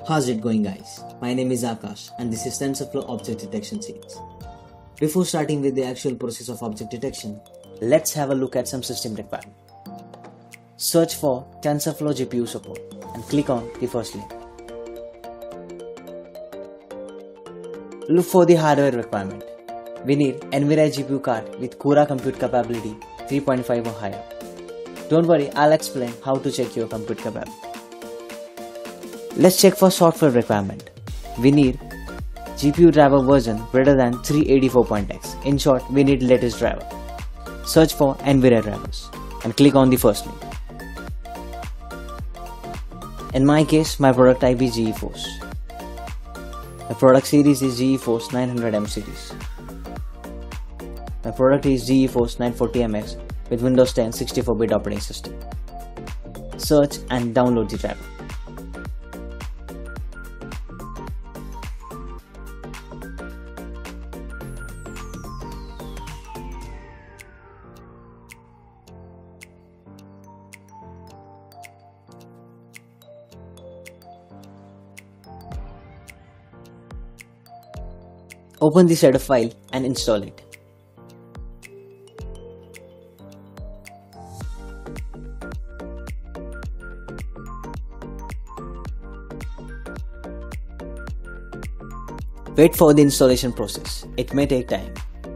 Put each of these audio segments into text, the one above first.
How's it going, guys? My name is Akash and this is TensorFlow Object Detection series. Before starting with the actual process of object detection, let's have a look at some system requirement. Search for TensorFlow GPU support and click on the first link. Look for the hardware requirement. We need NVIDIA GPU card with CUDA compute capability 3.5 or higher. Don't worry, I'll explain how to check your compute capability. Let's check for software requirement. We need GPU driver version greater than 384.x. In short, we need latest driver. Search for NVIDIA drivers and click on the first link. In my case, my product type is GeForce. My product series is GeForce 900M series. My product is GeForce 940MX with Windows 10 64-bit operating system. Search and download the driver. Open the setup file and install it. Wait for the installation process. It may take time.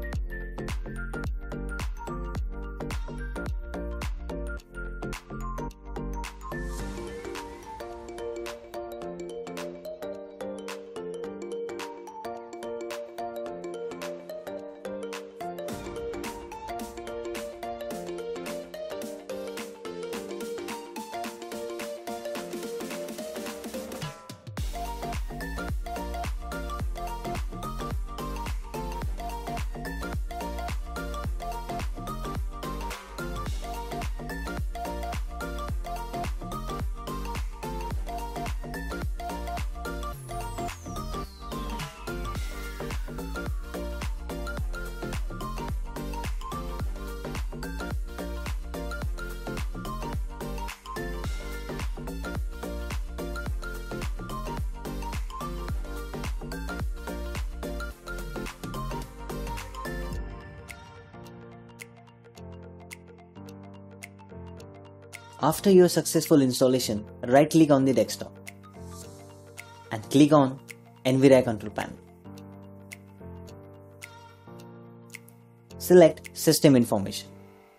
After your successful installation, right-click on the desktop and click on NVIDIA Control Panel. Select System Information.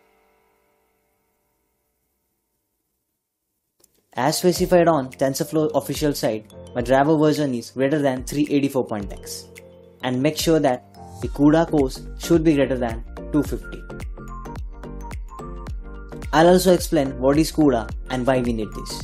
As specified on TensorFlow official site, my driver version is greater than 384.x and make sure that the CUDA cores should be greater than 250. I'll also explain what is CUDA and why we need this.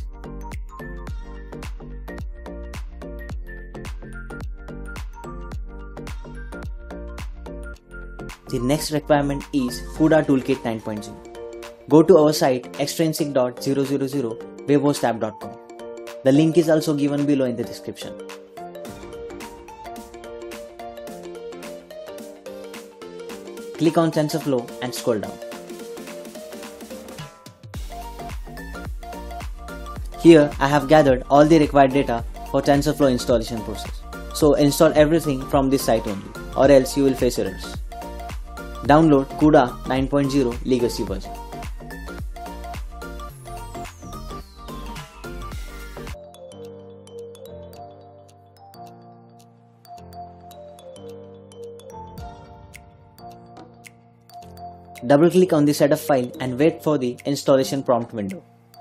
The next requirement is CUDA Toolkit 9.0. Go to our site extrinsic.000webhostab.com. The link is also given below in the description. Click on TensorFlow and scroll down. Here I have gathered all the required data for TensorFlow installation process. So install everything from this site only, or else you will face errors. Download CUDA 9.0 legacy version. Double click on the setup file and wait for the installation prompt window.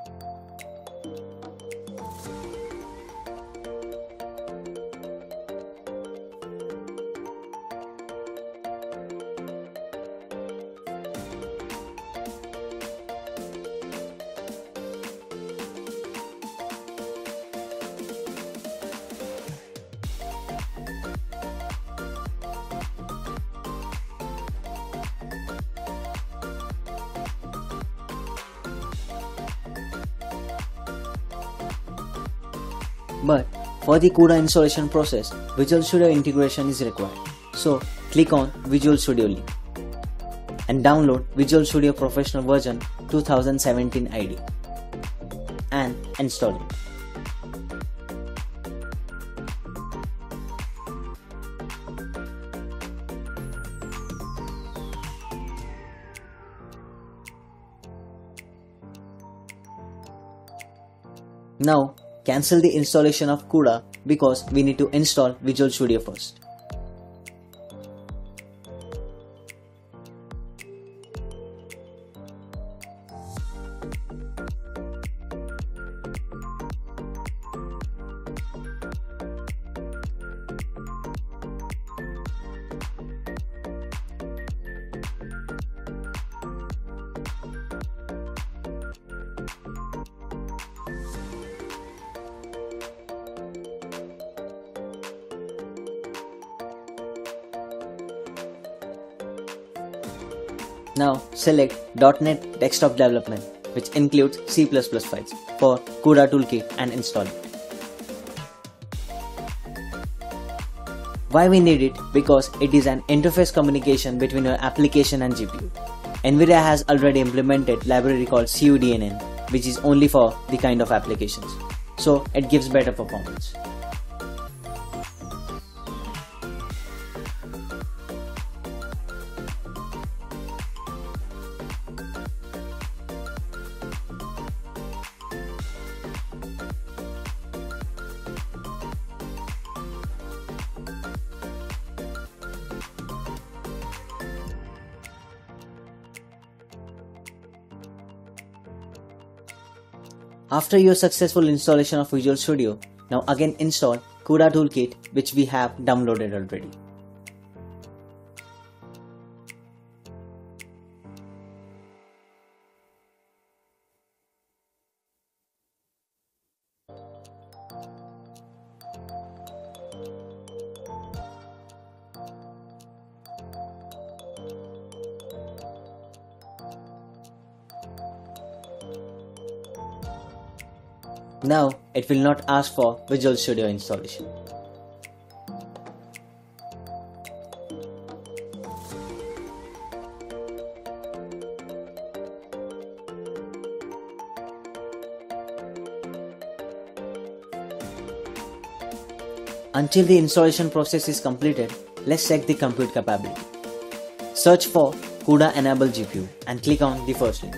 But for the CUDA installation process, Visual Studio integration is required. So click on Visual Studio link and download Visual Studio Professional version 2017 ID and install it. Now cancel the installation of CUDA because we need to install Visual Studio first. Now select .NET Desktop Development, which includes C++ files, for CUDA Toolkit and install it. Why we need it? Because it is an interface communication between your application and GPU. NVIDIA has already implemented library called CUDNN, which is only for the kind of applications, so it gives better performance. After your successful installation of Visual Studio, now again install CUDA Toolkit, which we have downloaded already. Now it will not ask for Visual Studio installation. Until the installation process is completed, let's check the compute capability. Search for CUDA Enable GPU and click on the first link.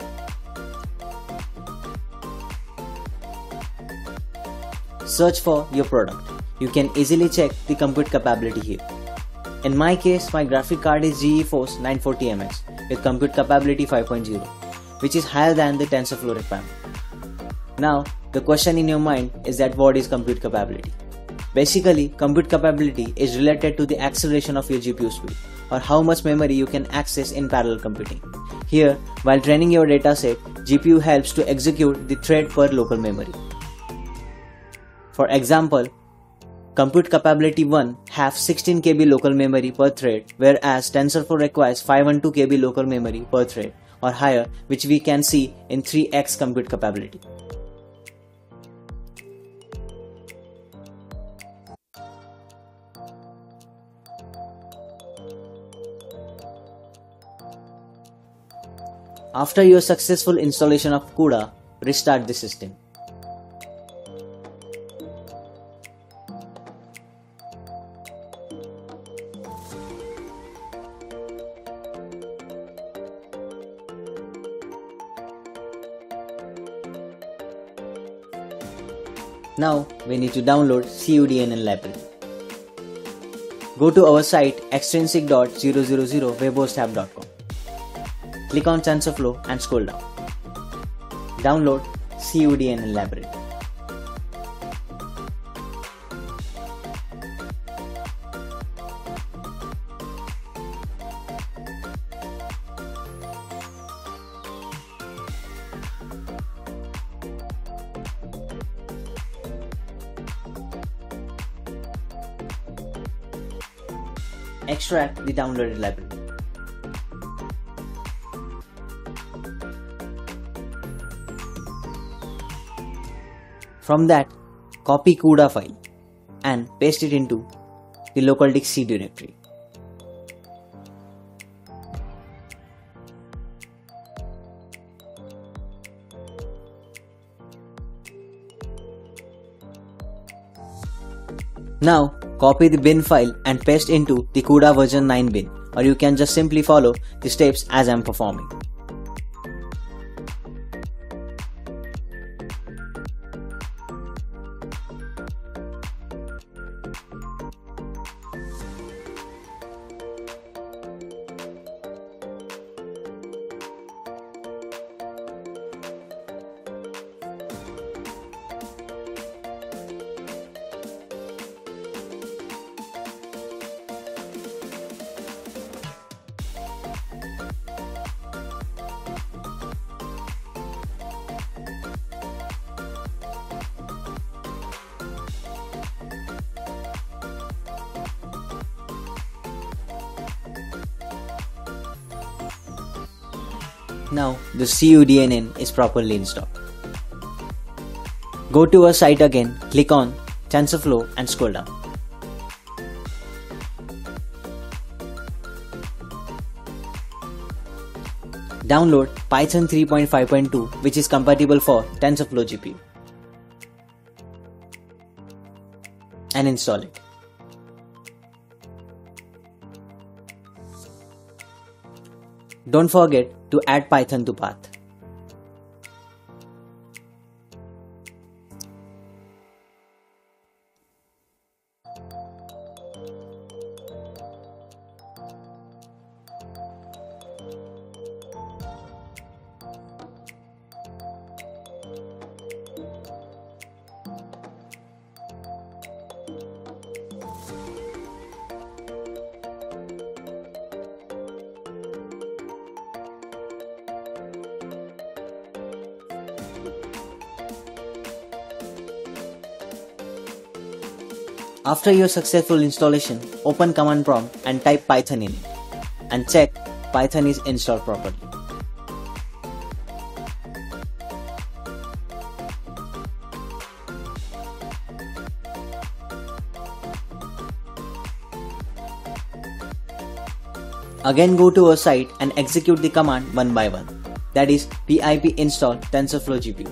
Search for your product. You can easily check the compute capability here. In my case, my graphic card is GeForce 940MX with compute capability 5.0, which is higher than the TensorFlow requirement. Now, the question in your mind is that what is compute capability? Basically, compute capability is related to the acceleration of your GPU speed, or how much memory you can access in parallel computing. Here, while training your dataset, GPU helps to execute the thread per local memory. For example, compute capability 1 have 16 KB local memory per thread, whereas TensorFlow requires 512 KB local memory per thread or higher, which we can see in 3x compute capability. After your successful installation of CUDA, restart the system. Now we need to download CUDNN library. Go to our site extrinsic.000webhostapp.com. Click on TensorFlow and scroll down. Download CUDNN library. Extract the downloaded library. From that, copy CUDA file and paste it into the local disk C directory. Now copy the bin file and paste into the CUDA version 9 bin, or you can just simply follow the steps as I am performing. Now the CUDNN is properly installed. Go to our site again, click on TensorFlow and scroll down. Download Python 3.5.2 which is compatible for TensorFlow GPU and install it. Don't forget to add Python to path. After your successful installation, open command prompt and type Python in it and check Python is installed properly. Again go to our site and execute the command one by one, that is pip install TensorFlow GPU.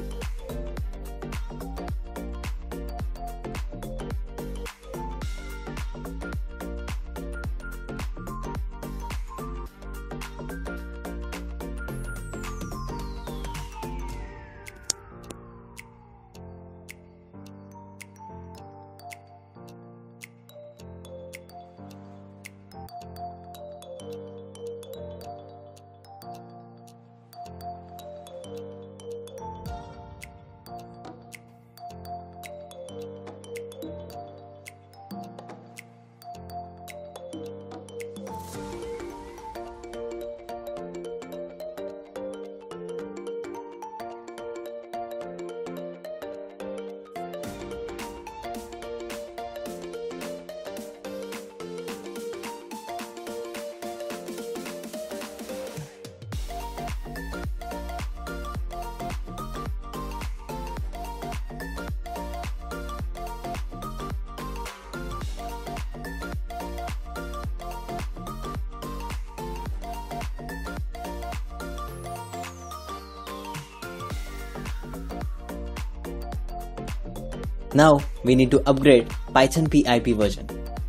Now we need to upgrade Python PIP version.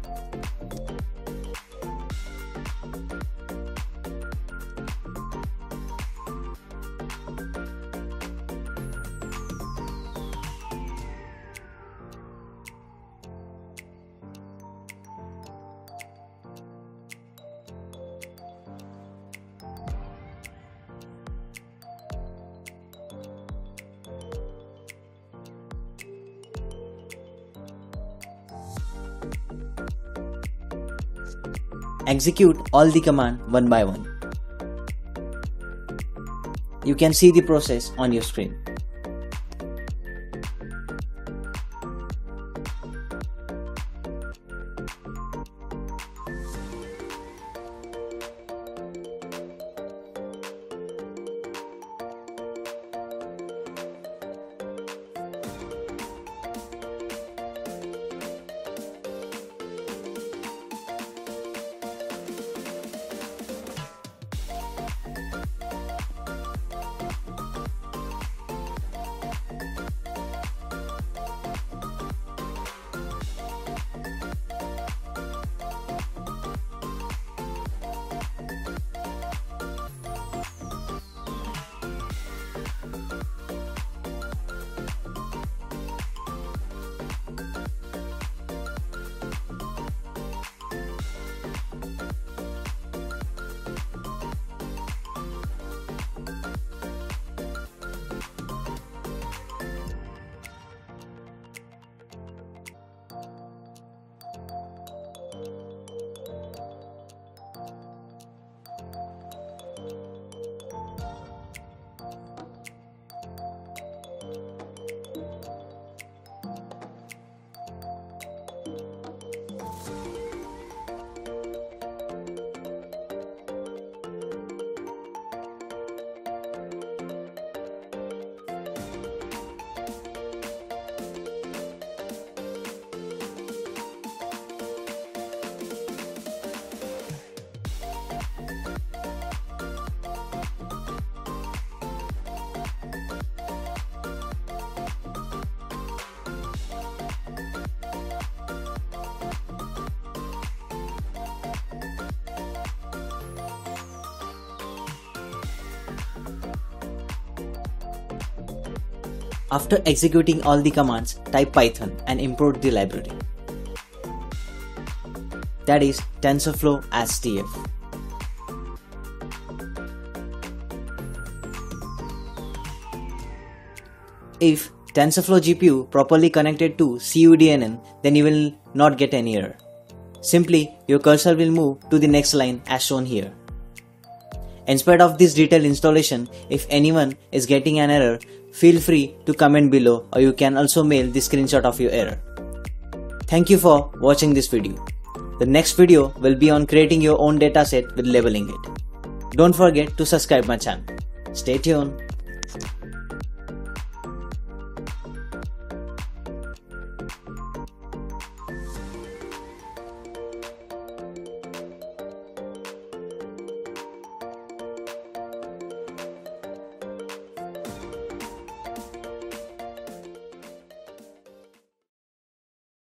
Execute all the command one by one. You can see the process on your screen. After executing all the commands, type Python and import the library. That is TensorFlow STF. If TensorFlow GPU properly connected to CUDNN, then you will not get any error. Simply, your cursor will move to the next line as shown here. In spite of this detailed installation, if anyone is getting an error, feel free to comment below, or you can also mail the screenshot of your error. Thank you for watching this video. The next video will be on creating your own dataset with labeling it. Don't forget to subscribe my channel. Stay tuned.